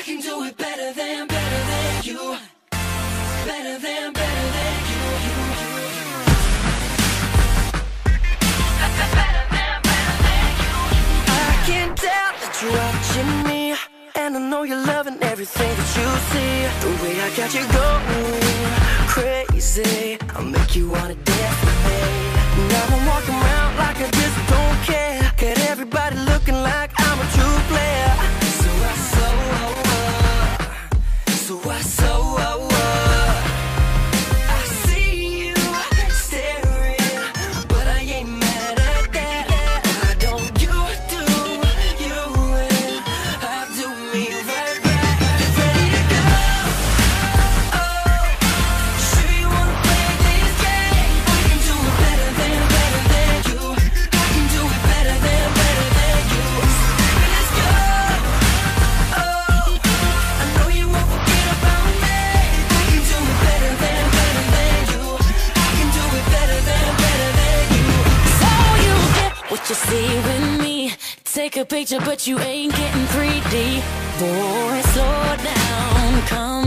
I can do it better than you. Better than you. I can tell that you're watching me, and I know you're loving everything that you see. The way I got you going crazy, I'll make you wanna dance with me. Now I'm walking around like I just don't care. Got everybody looking like I'm a true player. So I see you staring, but I ain't mad at that. Why don't you do you and I do me right back? Ready to go? Oh, sure you wanna play this game? I can do it better than you. I can do it better than you. So baby, let's go. Oh, I know you won't forget about me. I can do it better than you. I can do it better than you. So you get what you see with me. Take a picture, but you ain't getting 3D. Boy, slow down, come